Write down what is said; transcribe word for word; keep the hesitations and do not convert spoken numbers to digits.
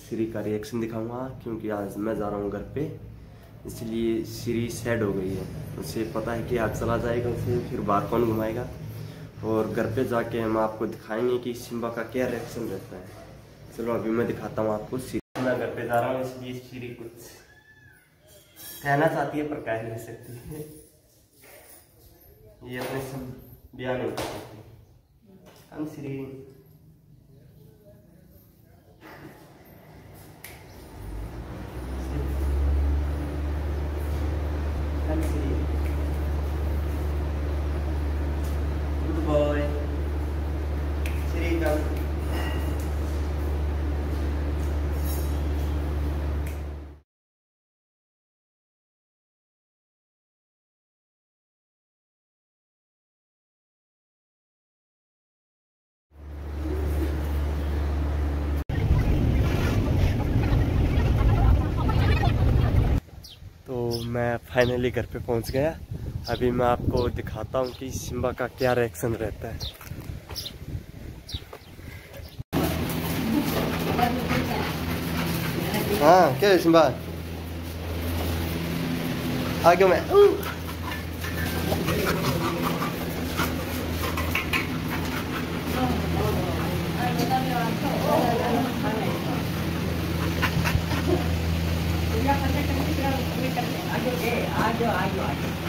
श्री का रिएक्शन दिखाऊंगा, क्योंकि आज मैं जा रहा हूँ घर पे, इसलिए श्री सैड हो गई है। उसे पता है कि आज चला जाएगा, उसे फिर बाहर कौन घुमाएगा। और घर पे जाके हम आपको दिखाएंगे कि सिम्बा का क्या रिएक्शन रहता है। चलो अभी मैं दिखाता हूँ आपको। श्री मैं घर पे जा रहा हूँ, इसलिए श्री कुछ कहना चाहती है पर कह नहीं सकती है। ये अपने सब बयान नहीं कर सकती। हम श्री गुड बॉय श्री का तो मैं फाइनली घर पे पहुंच गया। अभी मैं आपको दिखाता हूं कि सिम्बा का क्या रिएक्शन रहता है। हाँ क्या है सिम्बा, आ गया मैं। आजो आजो आजो